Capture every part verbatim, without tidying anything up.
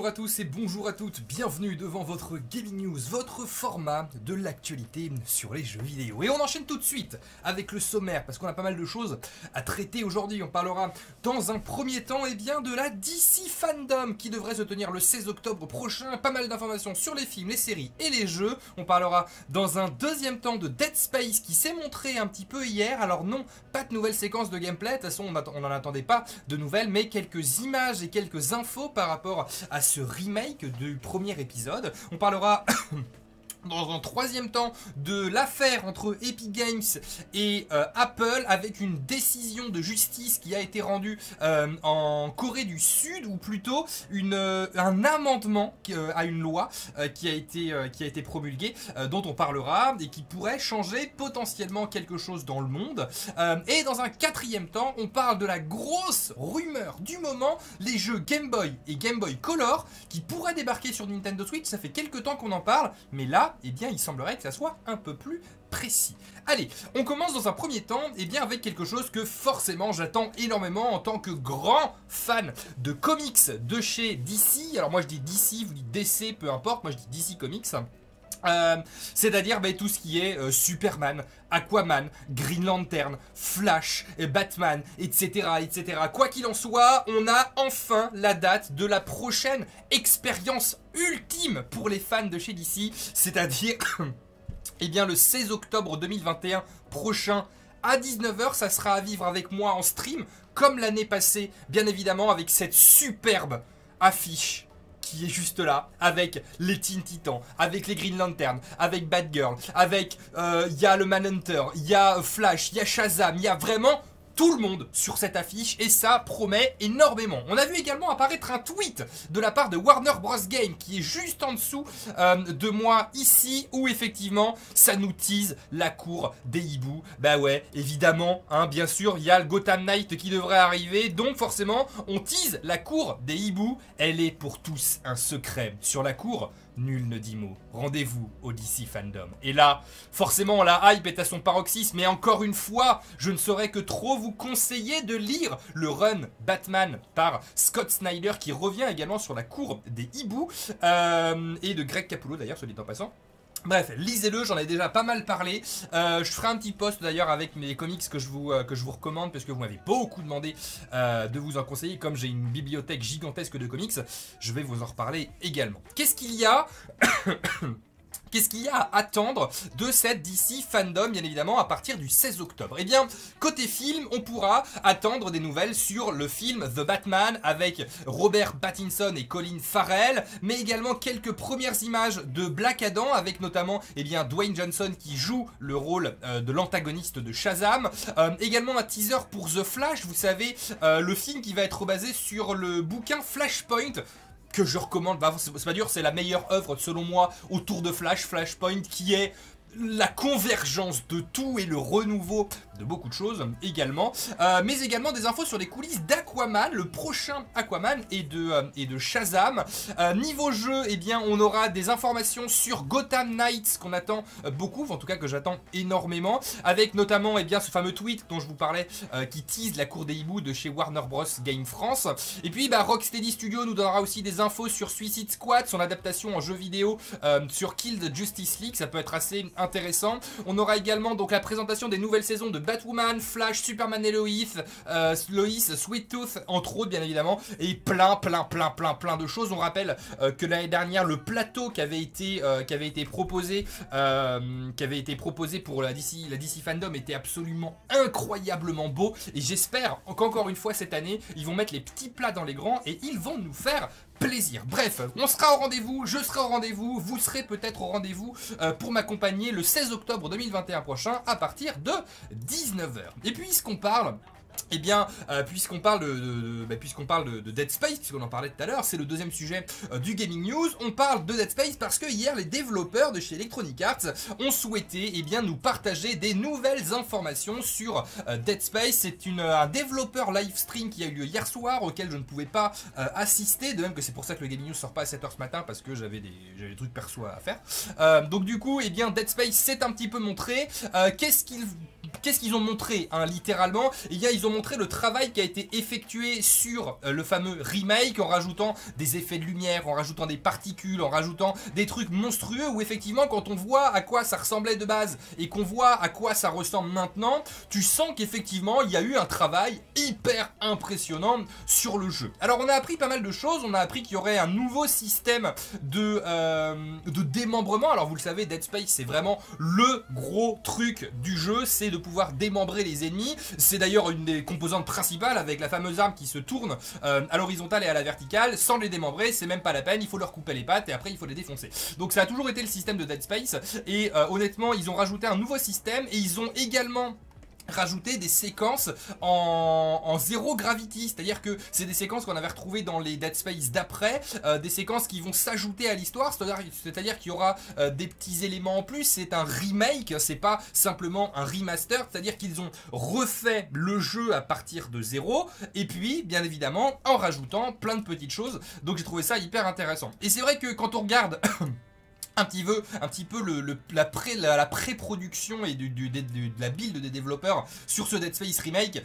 Bonjour à tous et bonjour à toutes, bienvenue devant votre Gaming News, votre format de l'actualité sur les jeux vidéo. Et on enchaîne tout de suite avec le sommaire, parce qu'on a pas mal de choses à traiter aujourd'hui. On parlera dans un premier temps eh bien, de la D C Fandom qui devrait se tenir le seize octobre prochain. Pas mal d'informations sur les films, les séries et les jeux. On parlera dans un deuxième temps de Dead Space qui s'est montré un petit peu hier. Alors non, pas de nouvelles séquences de gameplay, de toute façon on n'en attendait pas de nouvelles, mais quelques images et quelques infos par rapport à ce remake du premier épisode. On parlera dans un troisième temps de l'affaire entre Epic Games et euh, Apple, avec une décision de justice qui a été rendue euh, en Corée du Sud, ou plutôt une, euh, un amendement euh, à une loi euh, qui, a été, euh, qui a été promulguée, euh, dont on parlera, et qui pourrait changer potentiellement quelque chose dans le monde. Euh, et dans un quatrième temps, on parle de la grosse rumeur du moment, les jeux Game Boy et Game Boy Color qui pourraient débarquer sur Nintendo Switch. Ça fait quelques temps qu'on en parle, mais là, eh bien, il semblerait que ça soit un peu plus précis. Allez, on commence dans un premier temps eh bien, avec quelque chose que forcément j'attends énormément en tant que grand fan de comics de chez D C. Alors moi je dis D C, vous dites D C, peu importe, moi je dis D C Comics. Euh, c'est-à-dire bah, tout ce qui est euh, Superman, Aquaman, Green Lantern, Flash, et Batman, et cetera, et cetera. Quoi qu'il en soit, on a enfin la date de la prochaine expérience ultime pour les fans de chez D C, c'est-à-dire eh bien le seize octobre deux mille vingt et un prochain à dix-neuf heures. Ça sera à vivre avec moi en stream, comme l'année passée, bien évidemment, avec cette superbe affiche qui est juste là, avec les Teen Titans, avec les Green Lantern, avec Batgirl, avec, il euh, y a le Manhunter, il y a Flash, il y a Shazam, il y a vraiment tout le monde sur cette affiche, et ça promet énormément. On a vu également apparaître un tweet de la part de Warner Bros Game qui est juste en dessous euh, de moi ici, où effectivement ça nous tease la cour des hiboux. Bah ouais, évidemment, hein, bien sûr, il y a le Gotham Knight qui devrait arriver, donc forcément on tease la cour des hiboux. Elle est pour tous un secret. Sur la cour, nul ne dit mot. Rendez-vous au D C Fandom. Et là, forcément, la hype est à son paroxysme. Mais encore une fois, je ne saurais que trop vous conseiller de lire le run Batman par Scott Snyder, qui revient également sur la cour des hiboux. Euh, et de Greg Capullo, d'ailleurs, soit dit en passant. Bref, lisez-le, j'en ai déjà pas mal parlé. Euh, je ferai un petit post d'ailleurs avec mes comics que je vous, euh, que je vous recommande, parce que vous m'avez beaucoup demandé euh, de vous en conseiller. Comme j'ai une bibliothèque gigantesque de comics, je vais vous en reparler également. Qu'est-ce qu'il y a Qu'est-ce qu'il y a à attendre de cette D C Fandom, bien évidemment, à partir du seize octobre? Eh bien, côté film, on pourra attendre des nouvelles sur le film The Batman avec Robert Pattinson et Colin Farrell, mais également quelques premières images de Black Adam avec notamment eh bien, Dwayne Johnson qui joue le rôle euh, de l'antagoniste de Shazam. Euh, également un teaser pour The Flash, vous savez, euh, le film qui va être basé sur le bouquin Flashpoint, que je recommande. Bah, c'est pas dur, c'est la meilleure œuvre selon moi autour de Flash, Flashpoint, qui est la convergence de tout et le renouveau de beaucoup de choses également, euh, mais également des infos sur les coulisses d'Aquaman, le prochain Aquaman, et de, euh, et de Shazam. Euh, niveau jeu, eh bien, on aura des informations sur Gotham Knights qu'on attend euh, beaucoup, en tout cas que j'attends énormément, avec notamment eh bien, ce fameux tweet dont je vous parlais euh, qui tease la cour des hiboux de chez Warner Bros Game France. Et puis bah, Rocksteady Studio nous donnera aussi des infos sur Suicide Squad, son adaptation en jeu vidéo euh, sur Kill the Justice League, ça peut être assez intéressant. On aura également donc la présentation des nouvelles saisons de Batwoman, Flash, Superman et Lois, euh, Lois, Sweet Tooth, entre autres bien évidemment, et plein plein plein plein plein de choses. On rappelle euh, que l'année dernière le plateau qui avait été, euh, qui avait été proposé euh, qui avait été proposé pour la D C, la D C Fandom était absolument incroyablement beau, et j'espère qu'encore une fois cette année ils vont mettre les petits plats dans les grands et ils vont nous faire plaisir. Bref, on sera au rendez-vous, je serai au rendez-vous, vous serez peut-être au rendez-vous euh, pour m'accompagner le seize octobre deux mille vingt et un prochain à partir de dix-neuf heures. Et puisqu'on parle Eh bien, euh, puisqu'on parle, de, de, bah, puisqu'on parle de, de Dead Space, puisqu'on en parlait tout à l'heure, c'est le deuxième sujet euh, du Gaming News. On parle de Dead Space parce que hier, les développeurs de chez Electronic Arts ont souhaité eh bien, nous partager des nouvelles informations sur euh, Dead Space. C'est une, un développeur live stream qui a eu lieu hier soir, auquel je ne pouvais pas euh, assister, de même que c'est pour ça que le Gaming News sort pas à sept heures ce matin, parce que j'avais des, j'avais des trucs perso à faire. Euh, donc du coup, eh bien, Dead Space s'est un petit peu montré. Euh, Qu'est-ce qu'il... Qu'est-ce qu'ils ont montré, hein, littéralement? Eh bien, ils nous ont montré le travail qui a été effectué sur euh, le fameux remake en rajoutant des effets de lumière, en rajoutant des particules, en rajoutant des trucs monstrueux où effectivement quand on voit à quoi ça ressemblait de base et qu'on voit à quoi ça ressemble maintenant, tu sens qu'effectivement il y a eu un travail hyper impressionnant sur le jeu. Alors on a appris pas mal de choses, on a appris qu'il y aurait un nouveau système de, euh, de démembrement. Alors vous le savez, Dead Space c'est vraiment le gros truc du jeu, c'est de pouvoir démembrer les ennemis. C'est d'ailleurs une des composantes principales avec la fameuse arme qui se tourne euh, à l'horizontale et à la verticale. Sans les démembrer, c'est même pas la peine, il faut leur couper les pattes et après il faut les défoncer. Donc ça a toujours été le système de Dead Space et euh, honnêtement ils ont rajouté un nouveau système et ils ont également rajouter des séquences en, en zéro gravity, c'est-à-dire que c'est des séquences qu'on avait retrouvées dans les Dead Space d'après, euh, des séquences qui vont s'ajouter à l'histoire, c'est-à-dire qu'il y aura euh, des petits éléments en plus. C'est un remake, c'est pas simplement un remaster, c'est-à-dire qu'ils ont refait le jeu à partir de zéro, et puis bien évidemment en rajoutant plein de petites choses, donc j'ai trouvé ça hyper intéressant. Et c'est vrai que quand on regarde un petit peu, un petit peu le, le, la pré, la, la pré-production et du, du, du, du, de la build des développeurs sur ce Dead Space Remake,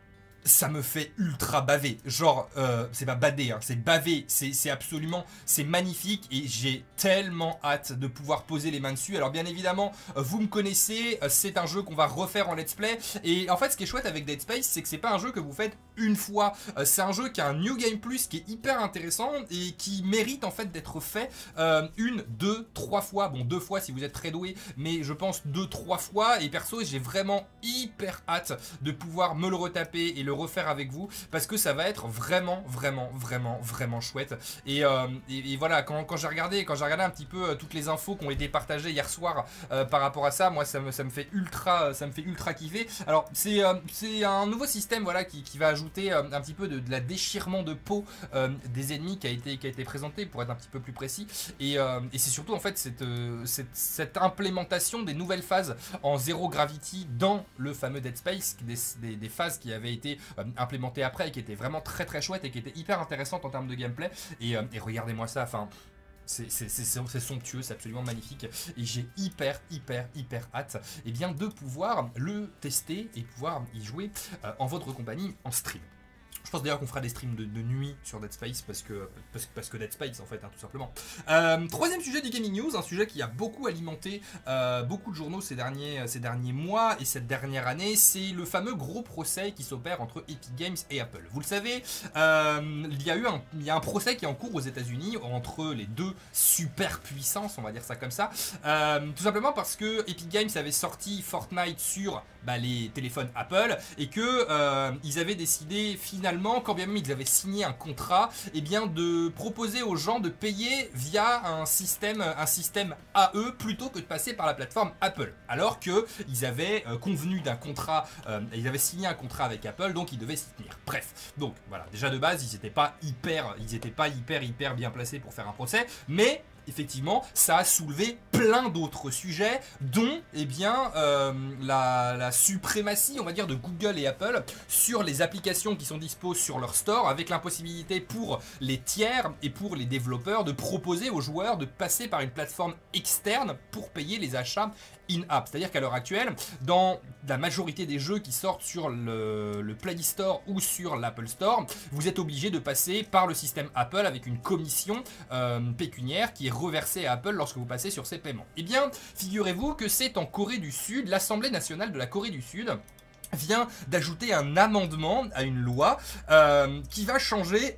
ça me fait ultra baver. Genre, euh, c'est pas bader, hein, c'est baver. C'est absolument, c'est magnifique et j'ai tellement hâte de pouvoir poser les mains dessus. Alors bien évidemment, vous me connaissez, c'est un jeu qu'on va refaire en let's play. Et en fait, ce qui est chouette avec Dead Space, c'est que c'est pas un jeu que vous faites une fois. C'est un jeu qui a un New Game Plus qui est hyper intéressant et qui mérite en fait d'être fait euh, une, deux, trois fois. Bon, deux fois si vous êtes très doué, mais je pense deux, trois fois. Et perso, j'ai vraiment hyper hâte de pouvoir me le retaper et le refaire avec vous parce que ça va être vraiment vraiment vraiment vraiment chouette et, euh, et, et voilà quand, quand j'ai regardé quand j'ai regardé un petit peu euh, toutes les infos qui ont été partagées hier soir euh, par rapport à ça, moi ça me, ça me fait ultra ça me fait ultra kiffer. Alors c'est euh, c'est un nouveau système voilà qui, qui va ajouter euh, un petit peu de, de la déchirement de peau euh, des ennemis qui a été qui a été présenté pour être un petit peu plus précis et, euh, et c'est surtout en fait cette, euh, cette, cette implémentation des nouvelles phases en zéro gravity dans le fameux Dead Space, des, des, des phases qui avaient été Euh, implémenté après et qui était vraiment très très chouette et qui était hyper intéressante en termes de gameplay et, euh, et regardez-moi ça, enfin c'est somptueux, c'est absolument magnifique et j'ai hyper hyper hyper hâte et eh bien, de pouvoir le tester et pouvoir y jouer euh, en votre compagnie en stream. Je pense d'ailleurs qu'on fera des streams de, de nuit sur Dead Space parce que, parce, parce que Dead Space en fait, hein, tout simplement. Euh, troisième sujet du Gaming News, un sujet qui a beaucoup alimenté euh, beaucoup de journaux ces derniers, ces derniers mois et cette dernière année, c'est le fameux gros procès qui s'opère entre Epic Games et Apple. Vous le savez, euh, il y a eu un, il y a un procès qui est en cours aux États-Unis entre les deux super puissances, on va dire ça comme ça, euh, tout simplement parce que Epic Games avait sorti Fortnite sur bah, les téléphones Apple et que euh, ils avaient décidé finalement, quand bien même ils avaient signé un contrat, et eh bien de proposer aux gens de payer via un système, un système A E plutôt que de passer par la plateforme Apple. Alors que ils avaient euh, convenu d'un contrat, euh, ils avaient signé un contrat avec Apple, donc ils devaient s'y tenir. Bref, donc voilà, déjà de base ils n'étaient pas hyper, ils étaient pas hyper hyper bien placés pour faire un procès, mais effectivement, ça a soulevé plein d'autres sujets, dont eh bien, euh, la, la suprématie, on va dire, de Google et Apple sur les applications qui sont dispo sur leur store, avec l'impossibilité pour les tiers et pour les développeurs de proposer aux joueurs de passer par une plateforme externe pour payer les achats in-app. C'est-à-dire qu'à l'heure actuelle, dans la majorité des jeux qui sortent sur le, le Play Store ou sur l'Apple Store, vous êtes obligé de passer par le système Apple avec une commission euh, pécuniaire qui est reversée à Apple lorsque vous passez sur ces paiements. Eh bien, figurez-vous que c'est en Corée du Sud, l'Assemblée nationale de la Corée du Sud vient d'ajouter un amendement à une loi euh, qui va changer...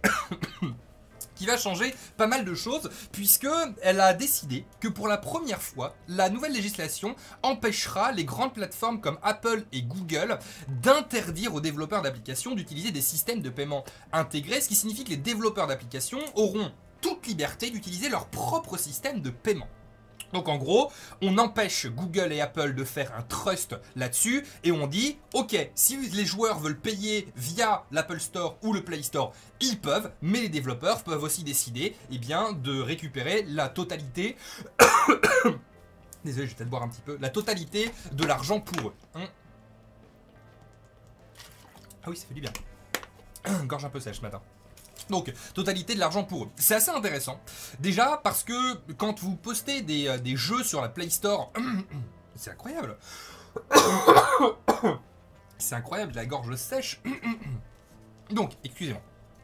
qui va changer pas mal de choses, puisque elle a décidé que pour la première fois, la nouvelle législation empêchera les grandes plateformes comme Apple et Google d'interdire aux développeurs d'applications d'utiliser des systèmes de paiement intégrés, ce qui signifie que les développeurs d'applications auront toute liberté d'utiliser leur propre système de paiement. Donc en gros, on empêche Google et Apple de faire un trust là-dessus et on dit, ok, si les joueurs veulent payer via l'Apple Store ou le Play Store, ils peuvent, mais les développeurs peuvent aussi décider eh bien, de récupérer la totalité, désolé, je vais peut-être boire un petit peu, la totalité de l'argent pour eux. Hein. Ah oui, ça fait du bien. Gorge un peu sèche ce matin. Donc, totalité de l'argent pour eux. C'est assez intéressant. Déjà parce que quand vous postez des, des jeux sur la Play Store, c'est incroyable. C'est incroyable, la gorge sèche. Donc, excusez-moi.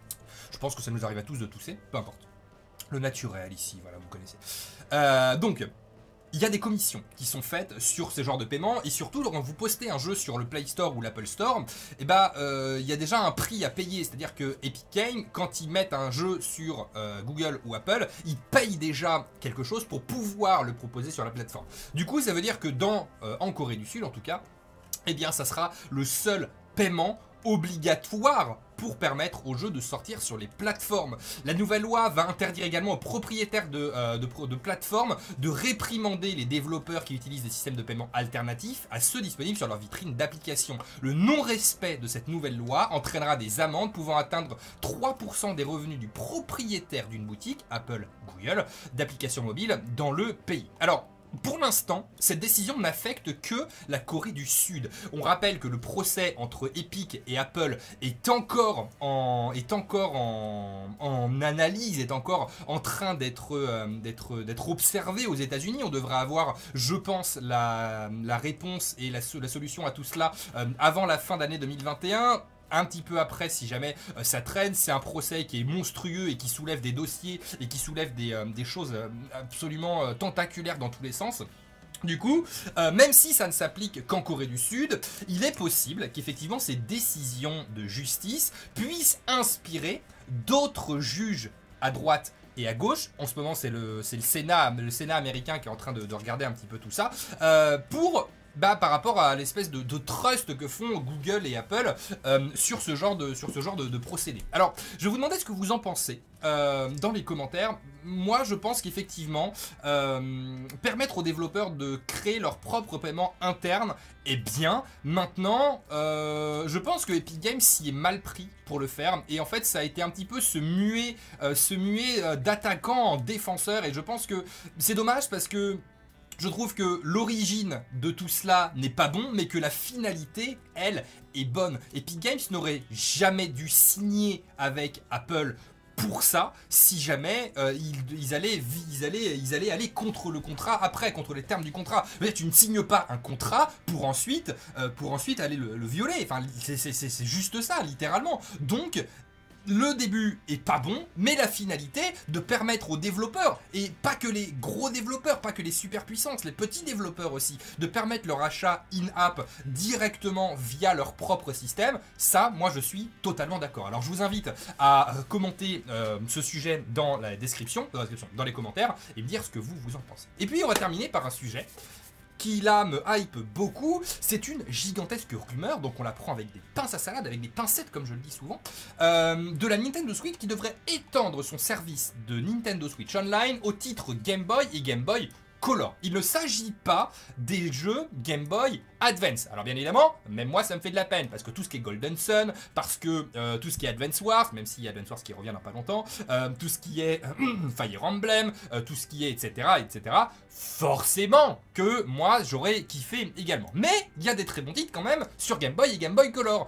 Je pense que ça nous arrive à tous de tousser, peu importe. Le naturel ici, voilà, vous connaissez. Euh, donc, il y a des commissions qui sont faites sur ce genre de paiement, et surtout quand vous postez un jeu sur le Play Store ou l'Apple Store, et bah euh, il y a déjà un prix à payer, c'est-à-dire que Epic Games, quand ils mettent un jeu sur euh, Google ou Apple, ils payent déjà quelque chose pour pouvoir le proposer sur la plateforme. Du coup, ça veut dire que dans, euh, en Corée du Sud en tout cas, eh bien ça sera le seul paiement obligatoire pour permettre aux jeux de sortir sur les plateformes. La nouvelle loi va interdire également aux propriétaires de, euh, de, de plateformes de réprimander les développeurs qui utilisent des systèmes de paiement alternatifs à ceux disponibles sur leur vitrine d'application. Le non-respect de cette nouvelle loi entraînera des amendes pouvant atteindre trois pour cent des revenus du propriétaire d'une boutique, Apple, Google, d'applications mobiles dans le pays. Alors, pour l'instant, cette décision n'affecte que la Corée du Sud. On rappelle que le procès entre Epic et Apple est encore en, est encore en, en analyse, est encore en train d'être euh, d'être, d'être observé aux États-Unis. On devrait avoir, je pense, la, la réponse et la, la solution à tout cela euh, avant la fin d'année deux mille vingt et un. Un petit peu après, si jamais euh, ça traîne, c'est un procès qui est monstrueux et qui soulève des dossiers et qui soulève des, euh, des choses euh, absolument euh, tentaculaires dans tous les sens. Du coup, euh, même si ça ne s'applique qu'en Corée du Sud, il est possible qu'effectivement ces décisions de justice puissent inspirer d'autres juges à droite et à gauche. En ce moment, c'est le, c'est le Sénat, le Sénat américain qui est en train de, de regarder un petit peu tout ça, euh, pour... Bah, par rapport à l'espèce de, de trust que font Google et Apple euh, sur ce genre, de, sur ce genre de, de procédé. Alors, je vais vous demander ce que vous en pensez euh, dans les commentaires. Moi, je pense qu'effectivement, euh, permettre aux développeurs de créer leur propre paiement interne est bien. Maintenant, euh, je pense que Epic Games s'y est mal pris pour le faire. Et en fait, ça a été un petit peu se muer, euh, se muer euh, d'attaquant en défenseur. Et je pense que c'est dommage parce que je trouve que l'origine de tout cela n'est pas bon, mais que la finalité, elle, est bonne. Epic Games n'aurait jamais dû signer avec Apple pour ça, si jamais euh, ils, ils, allaient, ils, allaient, ils allaient aller contre le contrat après, contre les termes du contrat. Tu ne signes pas un contrat pour ensuite, euh, pour ensuite aller le, le violer. Enfin, c'est juste ça, littéralement. Donc... le début est pas bon, mais la finalité de permettre aux développeurs, et pas que les gros développeurs, pas que les super puissances, les petits développeurs aussi, de permettre leur achat in-app directement via leur propre système, ça, moi je suis totalement d'accord. Alors je vous invite à commenter euh, ce sujet dans la description, dans la description, dans les commentaires, et me dire ce que vous, vous en pensez. Et puis on va terminer par un sujet qui là me hype beaucoup, c'est une gigantesque rumeur, donc on la prend avec des pinces à salade, avec des pincettes comme je le dis souvent, euh, de la Nintendo Switch qui devrait étendre son service de Nintendo Switch Online au titre Game Boy et Game Boy Color. Il ne s'agit pas des jeux Game Boy Advance. Alors bien évidemment, même moi ça me fait de la peine, parce que tout ce qui est Golden Sun, parce que euh, tout ce qui est Advance Wars, même s'il y a Advance Wars qui revient dans pas longtemps, euh, tout ce qui est euh, Fire Emblem, euh, tout ce qui est et cetera et cetera, forcément que moi j'aurais kiffé également. Mais il y a des très bons titres quand même sur Game Boy et Game Boy Color.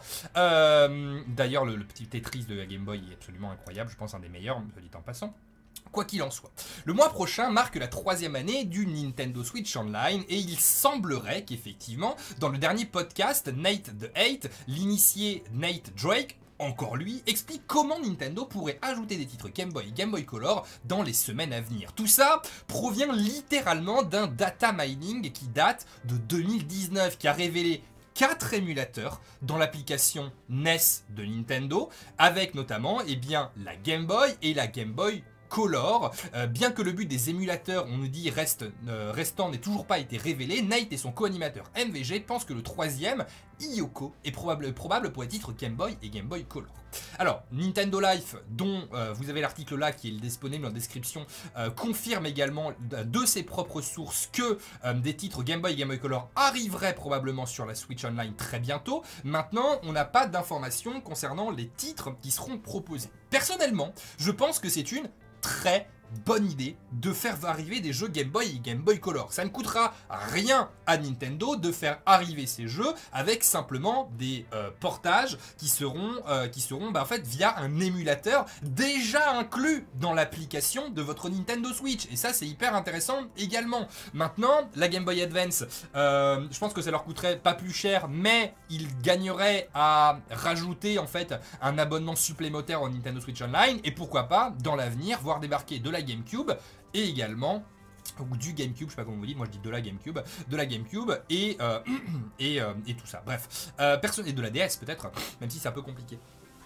Euh, D'ailleurs le, le petit Tetris de la Game Boy est absolument incroyable, je pense un des meilleurs, je le dis en passant. Quoi qu'il en soit, le mois prochain marque la troisième année du Nintendo Switch Online et il semblerait qu'effectivement, dans le dernier podcast, Nate the Eight, l'initié Nate Drake, encore lui, explique comment Nintendo pourrait ajouter des titres Game Boy et Game Boy Color dans les semaines à venir. Tout ça provient littéralement d'un data mining qui date de deux mille dix-neuf, qui a révélé quatre émulateurs dans l'application N E S de Nintendo, avec notamment eh bien, la Game Boy et la Game Boy Color. Euh, bien que le but des émulateurs, on nous dit, reste, euh, restant n'ait toujours pas été révélé, Nate et son co-animateur M V G pensent que le troisième, Iyoko, est probable, probable pour les titres Game Boy et Game Boy Color. Alors, Nintendo Life, dont euh, vous avez l'article là qui est disponible en description, euh, confirme également de ses propres sources que euh, des titres Game Boy et Game Boy Color arriveraient probablement sur la Switch Online très bientôt. Maintenant, on n'a pas d'informations concernant les titres qui seront proposés. Personnellement, je pense que c'est une très bonne idée de faire arriver des jeux Game Boy et Game Boy Color. Ça ne coûtera rien à Nintendo de faire arriver ces jeux avec simplement des euh, portages qui seront, euh, qui seront bah, en fait via un émulateur déjà inclus dans l'application de votre Nintendo Switch. Et ça, c'est hyper intéressant également. Maintenant, la Game Boy Advance, euh, je pense que ça leur coûterait pas plus cher, mais ils gagneraient à rajouter en fait un abonnement supplémentaire au Nintendo Switch Online. Et pourquoi pas, dans l'avenir, voir débarquer de la GameCube et également ou du GameCube, je sais pas comment vous dites, moi je dis de la GameCube, de la GameCube et, euh, et, euh, et tout ça. Bref, euh, personne, et de la D S peut-être, même si c'est un peu compliqué.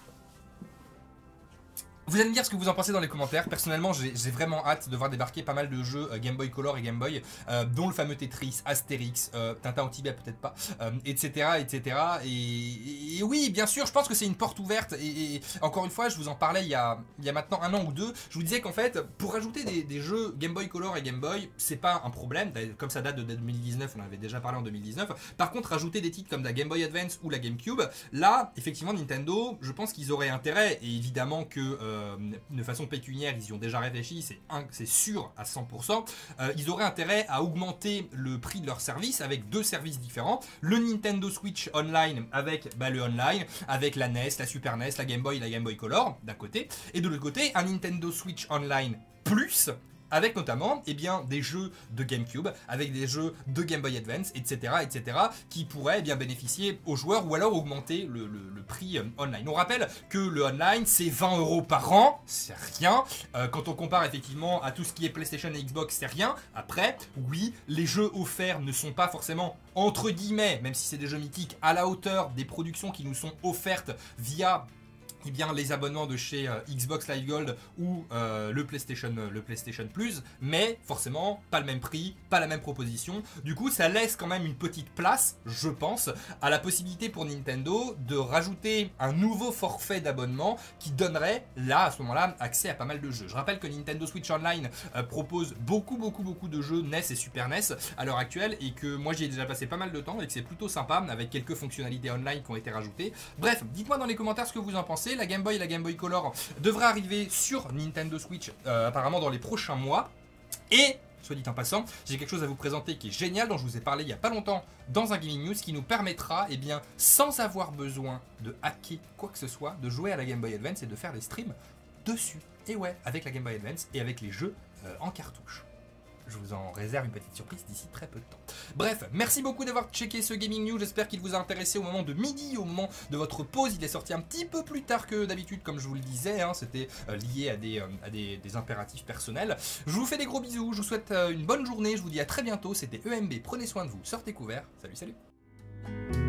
Vous allez me dire ce que vous en pensez dans les commentaires. Personnellement, j'ai vraiment hâte de voir débarquer pas mal de jeux euh, Game Boy Color et Game Boy, euh, dont le fameux Tetris, Astérix, euh, Tintin au Tibet peut-être pas, euh, et cetera, et cetera. Et, et oui, bien sûr, je pense que c'est une porte ouverte. Et, et encore une fois, je vous en parlais il y a, il y a maintenant un an ou deux. Je vous disais qu'en fait, pour ajouter des, des jeux Game Boy Color et Game Boy, c'est pas un problème. Comme ça date de deux mille dix-neuf, on en avait déjà parlé en deux mille dix-neuf. Par contre, rajouter des titres comme la Game Boy Advance ou la GameCube, là, effectivement, Nintendo, je pense qu'ils auraient intérêt, et évidemment que euh, de façon pécuniaire, ils y ont déjà réfléchi, c'est sûr à cent pour cent, euh, ils auraient intérêt à augmenter le prix de leur service avec deux services différents. Le Nintendo Switch Online avec bah, le online, avec la N E S, la Super N E S, la Game Boy et la Game Boy Color d'un côté, et de l'autre côté, un Nintendo Switch Online Plus, avec notamment eh bien, des jeux de GameCube, avec des jeux de Game Boy Advance, et cetera, et cetera, qui pourraient eh bien, bénéficier aux joueurs ou alors augmenter le, le, le prix euh, online. On rappelle que le online, c'est vingt euros par an, c'est rien. Euh, quand on compare effectivement à tout ce qui est PlayStation et Xbox, c'est rien. Après, oui, les jeux offerts ne sont pas forcément, entre guillemets, même si c'est des jeux mythiques, à la hauteur des productions qui nous sont offertes via eh bien, les abonnements de chez euh, Xbox Live Gold ou euh, le PlayStation, euh, le PlayStation Plus, mais forcément pas le même prix, pas la même proposition. Du coup, ça laisse quand même une petite place, je pense, à la possibilité pour Nintendo de rajouter un nouveau forfait d'abonnement qui donnerait là, à ce moment-là, accès à pas mal de jeux. Je rappelle que Nintendo Switch Online euh, propose beaucoup, beaucoup, beaucoup de jeux N E S et Super N E S à l'heure actuelle et que moi j'y ai déjà passé pas mal de temps et que c'est plutôt sympa avec quelques fonctionnalités online qui ont été rajoutées. Bref, dites-moi dans les commentaires ce que vous en pensez. La Game Boy et la Game Boy Color devraient arriver sur Nintendo Switch euh, apparemment dans les prochains mois. Et, soit dit en passant, j'ai quelque chose à vous présenter qui est génial, dont je vous ai parlé il n'y a pas longtemps dans un Gaming News, qui nous permettra, eh bien, sans avoir besoin de hacker quoi que ce soit, de jouer à la Game Boy Advance et de faire des streams dessus. Et ouais, avec la Game Boy Advance et avec les jeux euh, en cartouche. Je vous en réserve une petite surprise d'ici très peu de temps. Bref, merci beaucoup d'avoir checké ce Gaming News. J'espère qu'il vous a intéressé au moment de midi, au moment de votre pause. Il est sorti un petit peu plus tard que d'habitude, comme je vous le disais. Hein. C'était euh, lié à, des, euh, à des, des impératifs personnels. Je vous fais des gros bisous. Je vous souhaite euh, une bonne journée. Je vous dis à très bientôt. C'était E M B. Prenez soin de vous. Sortez couverts. Salut, salut.